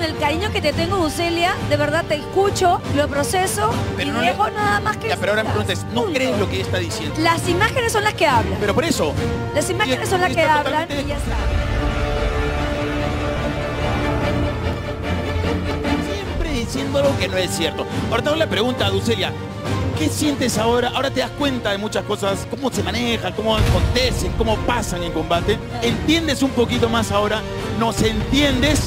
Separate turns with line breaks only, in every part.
con el cariño que te tengo, Ducelia, de verdad te escucho, lo proceso
pero
y
no
dejo nada más que...
Ya, pero ahora me preguntas, ¿no crees lo que ella está diciendo?
Las imágenes son las que hablan.
Pero por eso.
Las imágenes son las que hablan y ya está.
Siempre diciendo algo que no es cierto. Ahora te hago la pregunta, Ducelia. ¿Qué sientes ahora? Ahora te das cuenta de muchas cosas, cómo se manejan, cómo acontecen, cómo pasan en combate. ¿Entiendes un poquito más ahora? ¿Nos entiendes?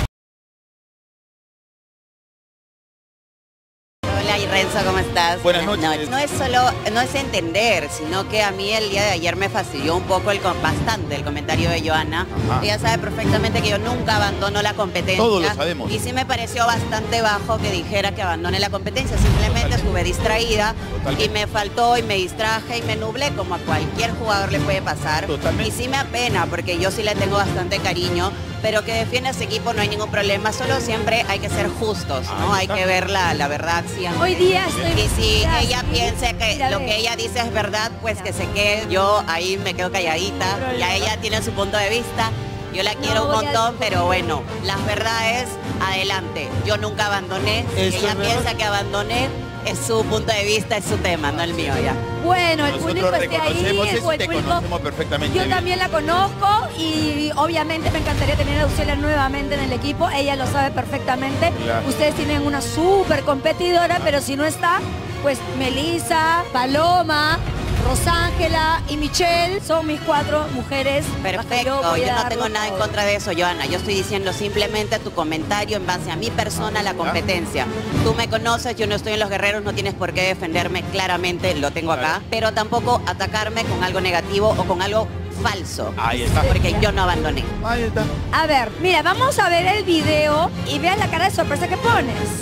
Hola, y Renzo, ¿cómo estás?
Buenas noches.
No es entender, sino que a mí el día de ayer me fastidió un poco bastante el comentario de Johanna.
Ajá.
Ella sabe perfectamente que yo nunca abandono la competencia.
Todos lo sabemos.
Y sí me pareció bastante bajo que dijera que abandone la competencia. Simplemente estuve distraída.
Totalmente.
Y me faltó y me distraje y me nublé, como a cualquier jugador le puede pasar.
Totalmente.
Y sí me apena, porque yo sí le tengo bastante cariño, pero que defienda a ese equipo no hay ningún problema. Solo siempre hay que ser justos, ¿no? Hay que ver la verdad siempre.
Hoy día estoy...
Y si
Ya,
ella
sí.
piensa que
Mira,
lo
ve.
que ella dice es verdad, pues que se quede. Yo ahí me quedo calladita. Ya ella tiene su punto de vista. Yo la quiero un
voy a-
montón, pero bueno, las verdades, adelante. Yo nunca abandoné. Si
Eso
ella
es verdad.
piensa que abandoné, es su punto de vista, es su tema, no el mío ya.
Bueno, el
Nosotros
público esté ahí,
reconocemos eso y
el
te
público...
conocemos perfectamente
Yo
bien.
también la conozco y obviamente me encantaría tener a Ducelia nuevamente en el equipo. Ella lo sabe perfectamente.
Claro.
Ustedes tienen una súper competidora, pero si no está, pues Melissa, Paloma, Rosángela y Michelle son mis 4 mujeres.
Perfecto,
voy a
yo no
darlo
tengo nada en
todo.
contra de eso, Johanna. Yo estoy diciendo simplemente tu comentario en base a mi persona, la competencia. Tú me conoces, yo no estoy en Los Guerreros, no tienes por qué defenderme claramente, lo tengo acá, pero tampoco atacarme con algo negativo o con algo falso.
Ahí está.
Porque yo no abandoné.
Ahí está.
A ver, mira, vamos a ver el video y vean la cara de sorpresa que pones.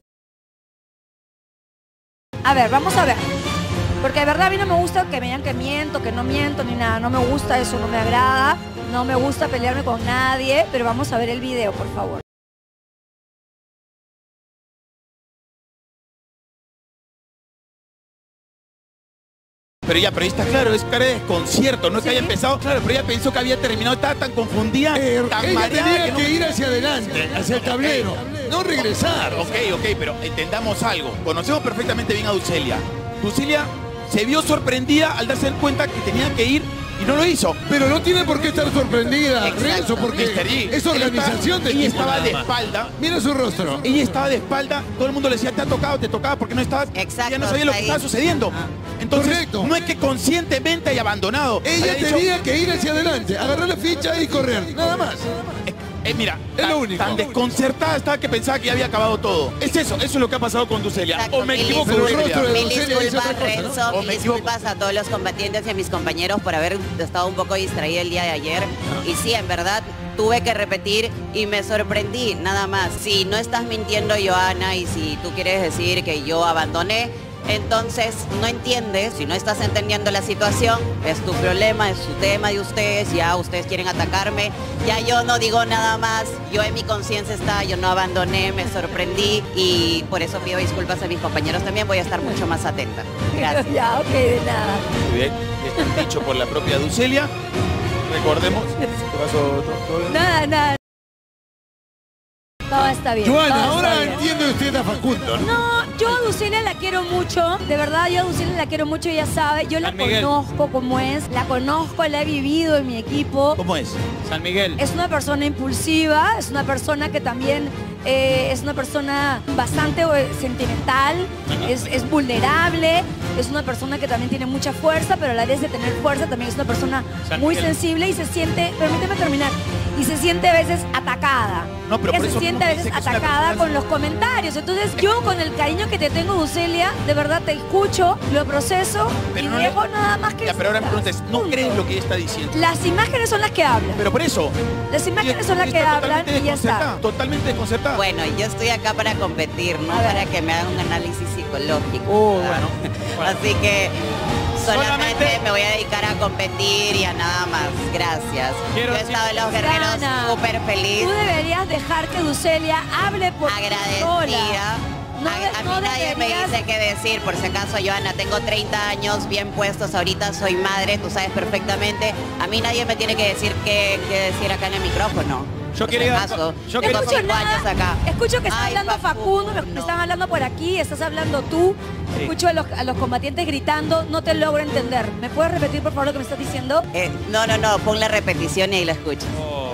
A ver, vamos a ver. Porque de verdad a mí no me gusta que me digan que miento, que no miento, ni nada. No me gusta eso, no me agrada. No me gusta pelearme con nadie. Pero vamos a ver el video, por favor.
Pero ya, pero ahí está claro, es cara de desconcierto, no es que
Sí.
haya empezado, claro, pero ella pensó que había terminado, estaba tan confundida, tan
Ella
mareada
tenía
que no-
que ir hacia adelante, hacia el tablero, no regresar.
Ok, pero entendamos algo. Conocemos perfectamente bien a Ducelia. Ducelia se vio sorprendida al darse cuenta que tenía que ir y no lo hizo.
Pero no tiene por qué estar sorprendida,
Exacto.
Renzo, porque
Mr. G,
es organización de
ella
equipo
estaba
nada
de
más.
espalda.
Mira su rostro.
Ella estaba de espalda, todo el mundo le decía, te tocaba porque no estabas.
Exacto,
Ya no sabía lo que
ahí.
estaba sucediendo. Entonces,
Correcto.
no es que conscientemente haya abandonado.
Ella
haya dicho,
tenía que ir hacia adelante, agarrar la ficha y correr, nada más.
mira,
Es lo único.
tan desconcertada estaba que pensaba que ya había acabado todo. Es eso es lo que ha pasado con Ducelia.
Exacto,
O me
mil
equivoco,
Pero el
Ducelia.
rostro de
Mil
Ducelia dice
disculpas,
otra cosa, ¿no?
Renzo,
O
mil
me equivoco.
disculpas a todos los combatientes y a mis compañeros por haber estado un poco distraída el día de ayer. Y sí, en verdad, tuve que repetir y me sorprendí, nada más. Si no estás mintiendo, Johanna, y si tú quieres decir que yo abandoné, entonces no entiendes, si no estás entendiendo la situación, es tu problema, es su tema de ustedes, ya ustedes quieren atacarme, ya yo no digo nada más, yo en mi conciencia está, yo no abandoné, me sorprendí y por eso pido disculpas a mis compañeros también, voy a estar mucho más atenta. Gracias.
Ya, ok, de nada.
Muy bien, está dicho por la propia Ducelia. Recordemos. ¿Qué pasó? ¿Todo bien?
Nada. Todo está bien.
Johanna,
todo está
ahora
bien.
entiende usted a Facundo, ¿no?
No, yo a Ducelia la quiero mucho, de verdad yo a Ducelia la quiero mucho, ella sabe, yo la
San Miguel.
conozco como es, la conozco, la he vivido en mi equipo.
¿Cómo es? San Miguel.
Es una persona impulsiva, es una persona que también es una persona bastante sentimental, es vulnerable, es una persona que también tiene mucha fuerza, pero a la vez de tener fuerza también es una persona
San
muy
Miguel.
sensible y se siente, permíteme terminar, y se siente a veces atacada.
No, pero
Ella
por
se
eso
siente a
no
veces
dice que es una
atacada
persona-
con los comentarios. Entonces yo con el cariño que te tengo, Ducelia, de verdad te escucho, lo proceso
Pero
y
no le-
dejo nada más que...
Ya, pero ahora me preguntas, ¿no
Punto.
crees lo que ella está diciendo?
Las imágenes son las que hablan.
Pero por eso.
Las imágenes son las que
Está
hablan
totalmente
y ya está.
desconcertada, totalmente desconcertada.
Bueno, yo estoy acá para competir, no
A ver.
para que me hagan un análisis psicológico. ¿verdad?
bueno.
Así que solamente
Solamente-
me voy a dedicar a competir y a nada más. Gracias.
Quiero
Yo he estado en Los Guerreros
Susana,
súper feliz,
Tú deberías dejar que Ducelia hable por sí sola.
agradecida.
No
a
de-
mí
no
nadie me
deberías-
dice qué decir, por si acaso, Johanna, tengo 30 años bien puestos, ahorita soy madre, tú sabes perfectamente. A mí nadie me tiene que decir qué decir acá en el micrófono.
Yo quería...
Caso.
Yo
Tengo
quería...
5 años acá.
Escucho que está
Ay,
hablando Facundo, me están hablando por aquí, estás hablando tú.
Sí.
Escucho a los combatientes gritando, no te logro entender. ¿Me puedes repetir, por favor, lo que me estás diciendo?
No, pon la repetición y ahí la escuchas.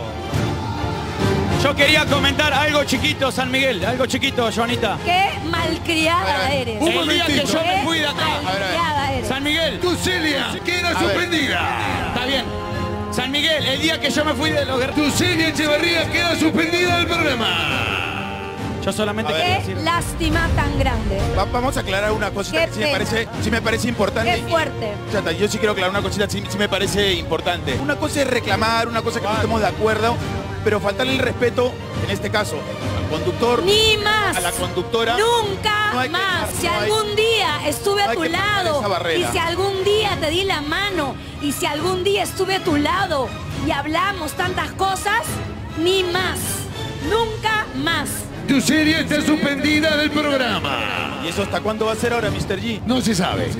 Yo quería comentar algo chiquito, San Miguel, algo chiquito, Joanita.
Qué malcriada eres.
Un
El día que
momentito.
yo me
Qué
fui de acá,
malcriada eres.
San Miguel,
Tucelia queda suspendida.
está bien. San Miguel, el día que yo me fui de los guerreros...
Tucelia Echeverría queda suspendida del programa.
Yo solamente quería
Qué
decir...
lástima tan grande.
Vamos a aclarar una cosita
Qué
que
pena.
sí me parece importante.
Qué fuerte.
Chata, yo sí quiero aclarar una cosita, sí me parece importante. Una cosa es reclamar, una cosa que no estemos de acuerdo, pero faltarle el respeto, en este caso, al conductor,
Ni más.
a la conductora.
Nunca
No hay que
más.
dejar,
Si
no hay-
algún día estuve
no
a
hay
tu
que pasar
lado
esa barrera.
y si algún día te di la mano y si algún día estuve a tu lado y hablamos tantas cosas, ni más. Nunca más.
Tucelia está suspendida del programa.
¿Y eso hasta cuándo va a ser ahora, Mr. G?
No se sabe.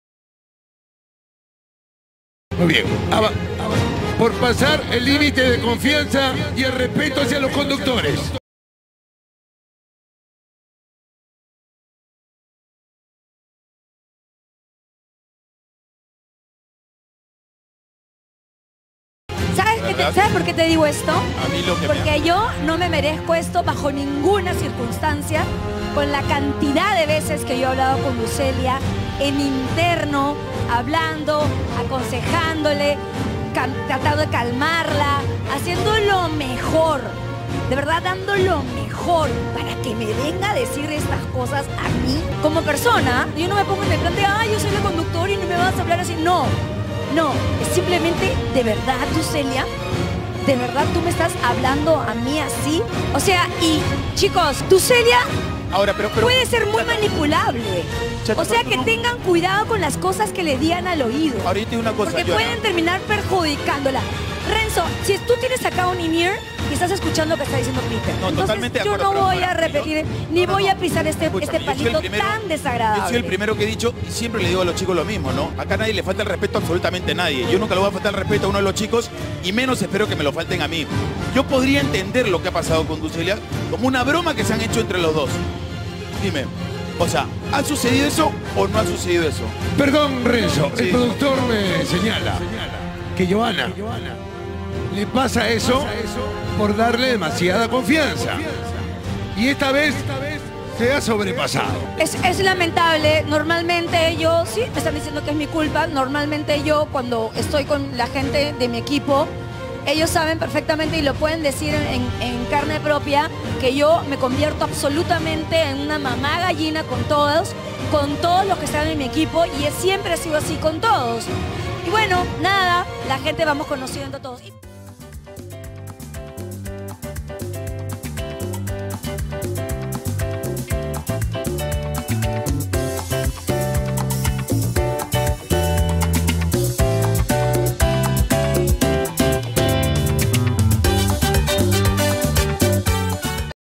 Muy bien. Por pasar el límite de confianza y el respeto hacia los conductores.
¿Sabes por qué te digo esto?
A mí lo que
Porque yo no me merezco esto bajo ninguna circunstancia, con la cantidad de veces que yo he hablado con Lucelia, en interno, hablando, aconsejándole, tratando de calmarla, haciendo lo mejor, de verdad dando lo mejor para que me venga a decir estas cosas a mí como persona. Yo no me pongo en el plan de, ay, yo soy la conductora y no me vas a hablar así. No, es simplemente, de verdad, Lucelia, ¿de verdad tú me estás hablando a mí así? O sea, y chicos, Tucelia
Ahora, pero
puede ser muy manipulable.
Chata,
O sea,
pero
que
no.
tengan cuidado con las cosas que le digan al oído.
ahora yo te digo una cosa,
Porque
Joana.
pueden terminar perjudicándola. Renzo, si tú tienes acá un in-ear y estás escuchando lo que está diciendo Peter,
No,
entonces
totalmente de
yo
acuerdo,
no
pero
voy a
para mí,
repetir,
¿no?
ni
No,
voy
no.
a pisar este
Escúchame, yo soy el
palito
primero-
tan desagradable.
Yo soy el primero que he dicho y siempre le digo a los chicos lo mismo, ¿no? Acá a nadie le falta el respeto a absolutamente nadie. Yo nunca le voy a faltar el respeto a uno de los chicos y menos espero que me lo falten a mí. Yo podría entender lo que ha pasado con Tucelia como una broma que se han hecho entre los dos. Dime, o sea, ¿ha sucedido eso o no ha sucedido eso?
Perdón, Renzo.
Sí.
El productor me señala que Joana le pasa eso por darle demasiada confianza. Y esta vez se ha sobrepasado.
Es lamentable, normalmente yo, sí, me están diciendo que es mi culpa, normalmente yo cuando estoy con la gente de mi equipo, ellos saben perfectamente y lo pueden decir en carne propia, que yo me convierto absolutamente en una mamá gallina con todos los que están en mi equipo y siempre ha sido así con todos. Y bueno, nada, la gente vamos conociendo a todos.